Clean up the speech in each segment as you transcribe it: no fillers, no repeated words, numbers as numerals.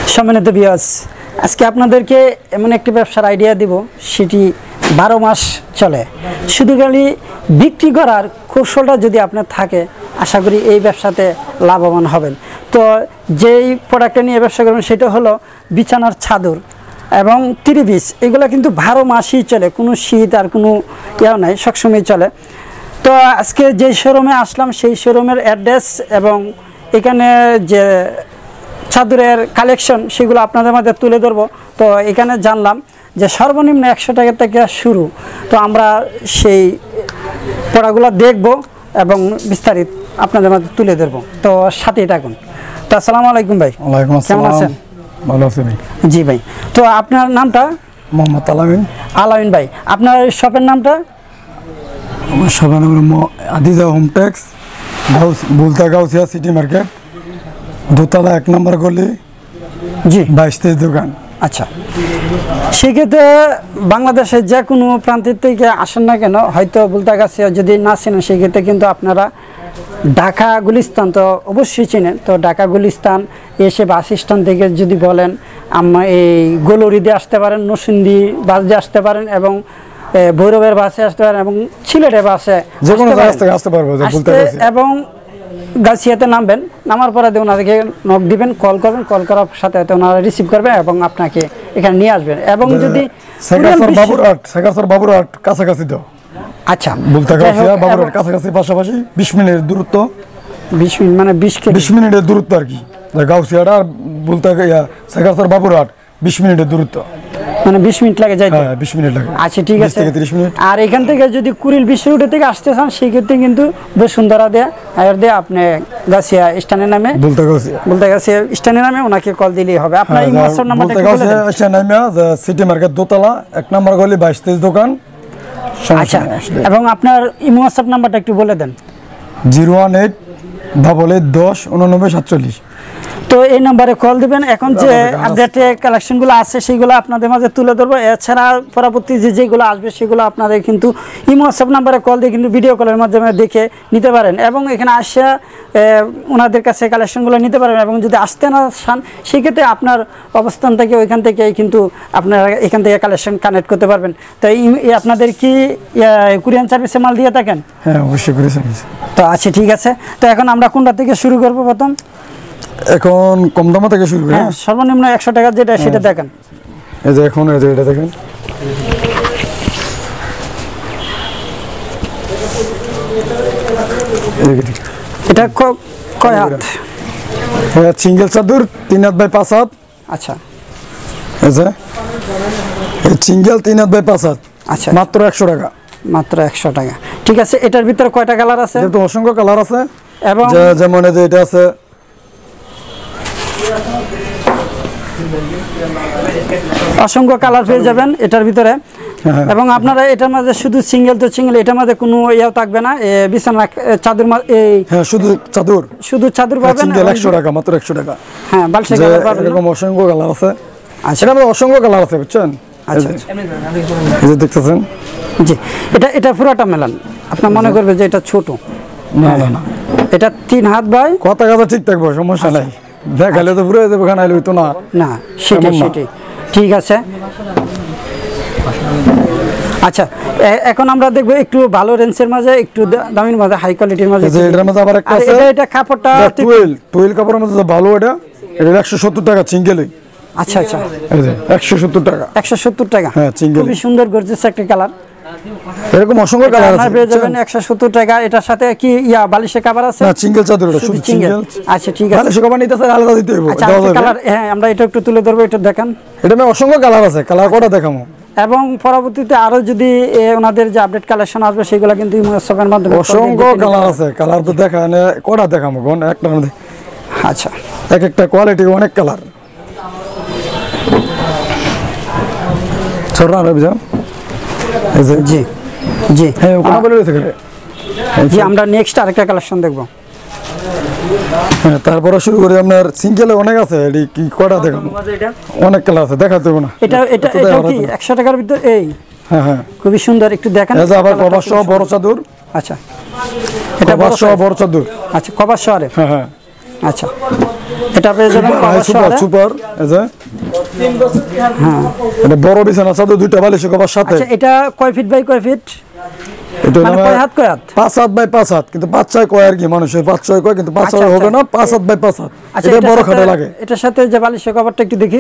সম্মানিত ভিউয়ার্স, আজকে আপনাদেরকে এমন একটি ব্যবসার আইডিয়া দিব, সেটি 12 মাস চলে। শুধু খালি বিক্রি করার কৌশলটা যদি আপনার থাকে, আশা করি এই ব্যবসাতে লাভবান হবেন। তো যেই প্রোডাক্টটা নিয়ে ব্যবসা করবেন সেটা হলো বিছানার চাদর এবং ত্রিপিস। এগুলো কিন্তু 12 মাসই চলে, কোনো শীত আর কোনো ইয়েও নাই, সবসময় চলে। তো আজকে যেই শোরুমে আসলাম সেই শোরুমের অ্যাড্রেস এবং এখানে যে চাদরের কালেকশন সেগুলো আপনাদের মধ্যে তুলে ধরবো। তো এখানে জানলাম যে সর্বনিম্ন 100 টাকা থেকে শুরু। তো আমরা সেই পড়াগুলো দেখব এবং বিস্তারিত আপনাদের মধ্যে তুলে ধরবো। তো সাথেই থাকুন। তো আসসালামু আলাইকুম ভাই। ওয়ালাইকুম আসসালাম। কেমন আছেন? ভালো আছি ভাই। জি ভাই, তো আপনার নামটা? মোহাম্মদ আলামিন। আলামিন ভাই, আপনার শপের নামটা? আমার শপের নাম Adija home tex, Bulta Gausia city market, দোতলা 1 নম্বর গলি, জি 22-23 দোকান। আচ্ছা, সেক্ষেত্রে বাংলাদেশের যে কোনো প্রান্তের থেকে আসেন না কেন, হয়তো বুলতাগাছিয়া যদি না চেনেন, সেক্ষেত্রে কিন্তু আপনারা ঢাকা গুলিস্তান তো অবশ্যই চেনেন। তো ঢাকা গুলিস্তান এসে বাস স্ট্যান্ড থেকে যদি বলেন আমরা এই গোলরি দিয়ে আসতে পারেন, নরসিংদী বাস দিয়ে আসতে পারেন এবং ভৈরবের বাসে আসতে পারেন এবং সিলেটের বাসে যে কোনো জায়গা থেকে আসতে পারবো এবং গাছিয়াতে নামবেন। নামার পরে ওনাদেরকে নক দিবেন, কল করবেন, কল করার সাথে সাথে ওনারা রিসিভ করবে এবং আপনাকে এখানে নিয়ে আসবেন। এবং যদি বাবুরহাট কাছাকাছি তো, আচ্ছা বুলতা গাউসিয়া বাবুরহাট কাছাকাছি, পাশাপাশি 20 মিনিটের দূরত্ব। 20 মিনিট মানে 20 মিনিটের দূরত্ব আর কি। গাউসিয়াটা আর বুলতা সেকারসর বাবুরহাট 20 মিনিটের দূরত্ব, মানে 20 মিনিট লাগে যাইতে। হ্যাঁ 20 মিনিট লাগে। আচ্ছা ঠিক আছে। 30 মিনিট। আর এখান থেকে যদি কুড়িল বিশ্ব রুটে থেকে আসতে চান, সেই ক্ষেত্রে কিন্তু বসুন্ধরা দেয়া আর দিয়ে আপনি গাছিয়া স্ট্যান্ডের নামে বুলতা গাছিয়া স্ট্যান্ডের নামে ওনাকে কল দিলেই হবে। আপনার এই হোয়াটসঅ্যাপ নাম্বারটা একটু বলে দেন। আচ্ছা, নামে সিটি মার্কেট দোতলা 1 নম্বর গলি 22-23 দোকান। আচ্ছা, এবং আপনার ইমো হোয়াটসঅ্যাপ নাম্বারটা একটু বলে দেন। 018-88-10-89-47। তো এই নাম্বারে কল দিবেন। এখন যে আপডেটে কালেকশনগুলো আছে সেগুলো আপনাদের মাঝে তুলে ধরবো। এছাড়া পরবর্তী যেগুলো আসবে সেগুলো আপনাদের কিন্তু ইমো হোয়াটসঅ্যাপ নাম্বারে কল দিয়ে কিন্তু ভিডিও কলের মাধ্যমে দেখে নিতে পারেন এবং এখানে আসে ওনাদের কাছে কালেকশনগুলো নিতে পারেন। এবং যদি আসতে না চান, সেক্ষেত্রে আপনার অবস্থান থেকে ওইখান থেকে কিন্তু আপনারা এখান থেকে কালেকশন কানেক্ট করতে পারবেন। তো আপনাদের কি কুরিয়ান সার্ভিসে মাল দিয়ে থাকেন? হ্যাঁ অবশ্যই কুরিয়ার সার্ভিস। তো আচ্ছা ঠিক আছে। তো এখন আমরা কোনটা থেকে শুরু করবো? প্রথম এখন কম দাম থেকে শুরু। হ্যাঁ, সর্বনিম্ন 100 টাকা যেটা সেটা দেখেন। এই যে এখন এই যে এটা দেখেন, এটা কয় হাত? হ্যাঁ সিঙ্গেল চাদর 3 হাত বাই 5 হাত। আচ্ছা, এই যে সিঙ্গেল 3 হাত বাই 5 হাত। আচ্ছা, মাত্র 100 টাকা। মাত্র 100 টাকা। ঠিক আছে। এটার ভিতরে কয়টা কালার আছে? তো অসংখ্য কালার আছে এবং যেমন এই যে এটা আছে, অসংখ্য কালার পেয়ে যাবেন এটার ভিতরে। এবং আপনারা এটার মাঝে শুধু সিঙ্গেল তো সিঙ্গেল, এটার মাঝে কোনো ইয়েও থাকবে না। বিছানা চাদর এই শুধু চাদর পাবেন। সিঙ্গেল 100 টাকা, মাত্র 100 টাকা। হ্যাঁ, বালসা কালার পাবেন। এরকম অসংখ্য কালার আছে। আচ্ছা, এটার মধ্যে অসংখ্য কালার আছে, বুঝছেন? আচ্ছা এই যে দেখতেছেন, জি এটা পুরোটা মেলান। আপনার মনে করবে যে এটা ছোট। না না না, এটা 3 হাত বাই। কথা ঠিক থাকবো, সমস্যা নাই। দেখালে তো পুরো দেবো, খানাইলে হইতো না। না, সেটাই ঠিক আছে। আচ্ছা, এখন আমরা দেখবো একটু ভালো রেঞ্জের মাঝে, একটু দামের মাঝে, হাই কোয়ালিটির মাঝে। এটার মধ্যে আবার একটা আছে, এটা কাপড়টা টুয়েল কাপড়ের মধ্যে ভালো। এটা 170 টাকা সিঙ্গেল। আচ্ছা আচ্ছা, 170 টাকা। 170 টাকা। হ্যাঁ সিঙ্গেল, খুবই সুন্দর গর্জিয়াস একটা কালার। এরকম অসংখ্য কালার আছে, পেয়ে যাবেন 170 টাকা। এটার সাথে কি বালিশের কভার আছে? না, সিঙ্গেল চাদর, এটা শুধু সিঙ্গেল। আচ্ছা ঠিক আছে। বালিশের কভার নিতে চাইলে আলাদা দিতে হবে। আচ্ছা, কালার হ্যাঁ আমরা এটা একটু তুলে ধরবো, এটা দেখেন। এটা মে অসংখ্য কালার আছে, কালার কোটা দেখামু। এবং পরবর্তীতে আরো যদি ওনাদের যে আপডেট কালেকশন আসবে সেগুলো কিন্তু ইমোশনের মাধ্যমে অসংখ্য কালার আছে। কালার তো দেখান কোটা দেখামু কোন একটা মধ্যে। আচ্ছা, একটা কোয়ালিটি অনেক কালার। ছোড়া রবি যাও। জি জি, হ্যাঁ ওখানে বলে দিতে পারে। জি, আমরা নেক্সট আরেকটা কালেকশন দেখব। হ্যাঁ, তারপরে শুরু করি। আপনার সিঙ্গেলে অনেক আছে, এটি কি কটা দেখাবো? অনেক কালার আছে, দেখাতে হবে না। এটা কি 100 টাকার ভিতরে? এই হ্যাঁ হ্যাঁ, খুবই সুন্দর, একটু দেখেন। এই যে আবার কভার সহ বড় চাদর। আচ্ছা, এটা কভার সহ বড় চাদর। আচ্ছা, কভার সহ। হ্যাঁ হ্যাঁ, আচ্ছা এটা পেয়ে যাবেন কভার সুপার সহ। সুপার এই যে এটা বড় বিছানা চাদর দুইটা বালিশ কভার সাথে। আচ্ছা এটা কয় ফিট বাই কয় ফিট? এটা মানে কয় হাত কয় হাত? 5 হাত বাই 5 হাত, কিন্তু 5-6 কয় আর কি, মানুষের 5-6 কয়, কিন্তু 5 আচ্ছা, হাত হবে আচ্ছা। না, 5 হাত বাই 5 হাত। আচ্ছা এটা এটার বড় সাথে- খাটে লাগে। এটার সাথে যে বালিশের কভারটা একটু দেখি।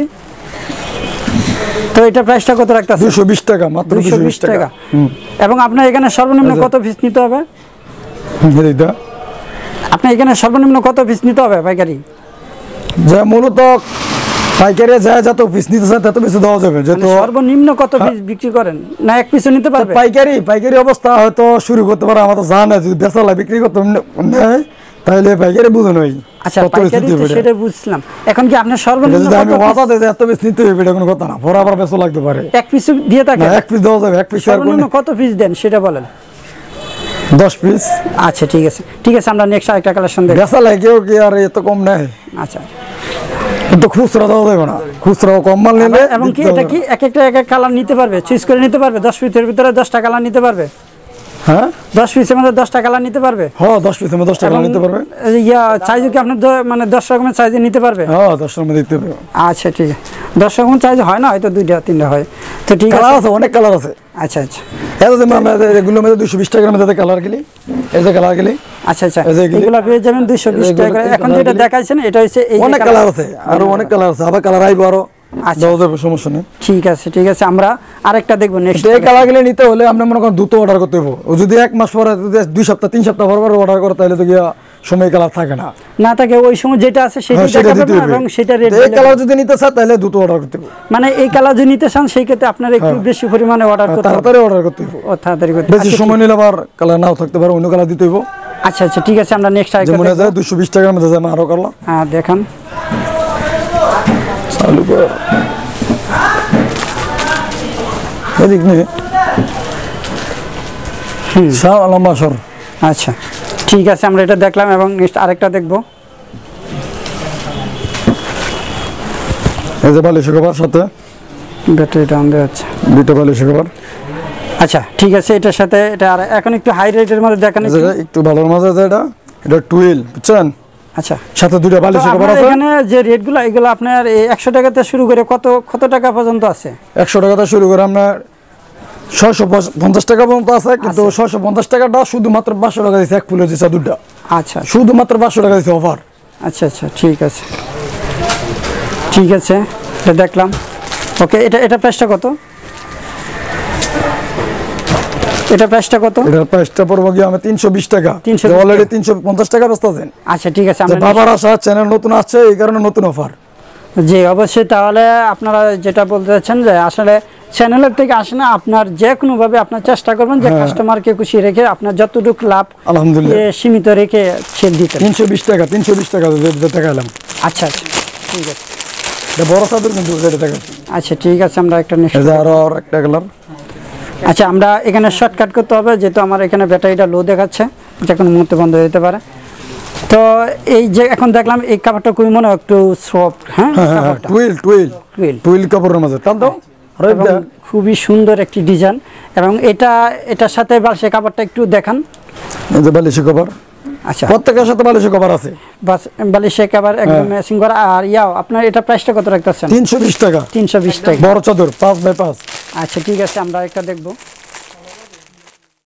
তো এটা প্রাইসটা কত রাখতেছে? 220 টাকা, মাত্র 220 টাকা। এবং আপনার এখানে সর্বনিম্ন কত পিস নিতে হবে? এইটা আপনার এখানে সর্বনিম্ন কত পিস নিতে হবে পাইকারি? যে মূলত পাইকারি যায় যত পিস নিতে চায় তত পিস দেওয়া যাবে, যেহেতু মানে সর্বনিম্ন কত পিস বিক্রি করেন? না এক পিসও নিতে পারবে? পাইকারি অবস্থা হয়তো শুরু করতে পারে, আমার তো জানা, যদি বেচালা বিক্রি করতে নেয় তাহলে পাইকারি বুঝে নই। আচ্ছা পাইকারি তো সেটা বুঝলাম। এখন কি আপনার সর্বনিম্ন যদি আমি কত ওয়াদা piece? দিই এত পিস নিতে হবে, এটা কোনো কথা না, পরে আবার বেচা লাগতে পারে। এক পিস দিয়ে থাকে? না, এক পিস দেওয়া যাবে, এক পিস আর সর্বনিম্ন কত পিস দেন সেটা বলেন। 10 পিস আচ্ছা ঠিক আছে, ঠিক আছে, আমরা নেক্সট আরেকটা কালেকশন দেখব। বেচা লাগেও কি আর এত কম নেয়, আচ্ছা কিন্তু খুচরা দেওয়া যাবে না, খুচরা কম মাল নিলে এবং কি এটা কি এক একটা এক এক কালার নিতে পারবে, চুজ করে নিতে পারবে? 10 পিসের ভিতরে 10টা কালার নিতে পারবে? হ্যাঁ 10 পিসের মধ্যে 10টা কালার নিতে পারবে? হ্যাঁ 10 পিস 10 টাকা নিতে পারবে। ইয়া সাইজ কি আপনার মানে 10 রকমের সাইজে নিতে পারবে? হ্যাঁ 10 টাকা দিতে পারবে। আচ্ছা ঠিক আছে, 10 রকম সাইজ হয় না, হয়তো 2টা 3টা হয়, তো ঠিক কালার আছে। আছে, অনেক কালার আছে। আচ্ছা আচ্ছা এত যে আমরা এগুলোর মধ্যে 220 টাকার মধ্যে কালার গেলি, এই যে কালার গেলি আচ্ছা আচ্ছা এই যে এগুলি- এগুলো পেয়ে যাবেন 220 টাকা করে। এগুলো- এখন যেটা এগুলো- দেখাইছেন এটা হচ্ছে এই যে অনেক colour। কালার আছে, আরো অনেক কালার আছে, আবার কালার আইবো আরো, আচ্ছা। দেওয়া যাবে, সমস্যা নেই। ঠিক আছে ঠিক আছে, আমরা আরেকটা দেখবো নেক্সট। এই কালার গুলো নিতে হলে আমরা মনে করেন দ্রুত অর্ডার করতে হবে। ও যদি 1 মাস পরে, যদি 2 সপ্তাহ 3 সপ্তাহ পর অর্ডার করে, তাহলে তো গিয়া সময় কালার থাকে না। না থাকে ওই সময় যেটা আছে সেটা হ্যাঁ, সেটা দেখাবেন দিতে হবে। এবং সেটা রেট তো এই কালার যদি নিতে চান তাহলে দ্রুত অর্ডার করতে হবে, মানে এই কালার যদি নিতে চান সেই ক্ষেত্রে আপনার একটু বেশি পরিমাণে অর্ডার করতে হবে। তাড়াতাড়ি অর্ডার করতে হবে। ও তাড়াতাড়ি করতে বেশি আচ্ছা, সময় নিলে আবার কালার নাও থাকতে পারে, অন্য কালার দিতে হবে। আচ্ছা আচ্ছা ঠিক আছে, আমরা নেক্সট আরেকটা যেমন দেখবো। যায় 220 টাকার মধ্যে যায় আরো কালার হ্যাঁ দেখান। চালু কর, এদিক নিয়ে লম্বা সর। আচ্ছা ঠিক আছে, আমরা এটা দেখলাম এবং নেক্সট আরেকটা দেখবো। এই যে বালিশ কভার সাথে ব্যাটারিটা অন দেওয়া হচ্ছে। 2টা বালিশ কভার, আচ্ছা ঠিক আছে, এটার সাথে এটা আর এখন একটু হাই রেটের মধ্যে দেখান একটু। একটু ভালোর মাঝে আছে, এটা টুইল, বুঝছেন, আচ্ছা সাথে 2টা তো বালিশ কভার আপনার আছে। এখানে যে রেটগুলো এগুলো আপনার এই 100 টাকাতে শুরু করে কত কত টাকা পর্যন্ত আছে? 100 টাকা থেকে শুরু করে আপনার 650 টাকা পর্যন্ত আছে, কিন্তু 650 টাকাটা শুধুমাত্র 500 টাকা দিচ্ছে, এক ফুলে দিচ্ছে 2টা, আচ্ছা শুধুমাত্র 500 টাকা দিচ্ছে অফার। আচ্ছা আচ্ছা ঠিক আছে ঠিক আছে, এটা দেখলাম। ওকে, এটা প্রাইসটা কত? এটা প্রাইসটা কত? এটার প্রাইসটা পড়বো গিয়ে আমি 320 টাকা, 320 অলরেডি 350 টাকা ব্যস্ত আছেন। আচ্ছা ঠিক আছে, যে আমরা বাবার আসা চ্যানেল নতুন আসছে, এই কারণে নতুন অফার। জি অবশ্যই, তাহলে আপনারা যেটা বলতে চাচ্ছেন যে আসলে চ্যানেলের থেকে আসে না, আপনার যে কোনোভাবে আপনার চেষ্টা করবেন যে কাস্টমারকে খুশি রেখে আপনার যতটুকু লাভ আলহামদুলিল্লাহ সীমিত রেখে সেল দিতেন। 320 টাকা, 320 টাকা দেখালাম। আচ্ছা আচ্ছা ঠিক আছে, এটা বড় চাদর কিন্তু যেটা দেখাচ্ছি। আচ্ছা ঠিক আছে, আমরা একটা নেক্সট। এই যে আরো একটা কালার। আচ্ছা আমরা এখানে শর্টকাট করতে হবে, যেহেতু আমার এখানে ব্যাটারিটা লো দেখাচ্ছে, যে কোনো মুহূর্তে বন্ধ হয়ে যেতে পারে। তো এই যে এখন দেখলাম এই কাপড়টা খুবই মনে হয় একটু সফট। হ্যাঁ কাপড়টা টুইল টুইল টুইল টুইল কাপড়ের মাঝে টান দাও। এবং খুবই সুন্দর একটি ডিজাইন, এবং এটার সাথে বালিশের কাপড়টা একটু দেখান। এই যে বালিশ কভার, আচ্ছা প্রত্যেকের সাথে বালিশ কভার আছে, বাস বালিশের কাপড় একদম ম্যাচিং করা। আর ইয়াও আপনার এটা প্রাইসটা কত রাখতেছেন? 320 টাকা, 320 টাকা। বড় চাদর 5 বাই 5। আচ্ছা ঠিক আছে, আমরা একটা দেখবো।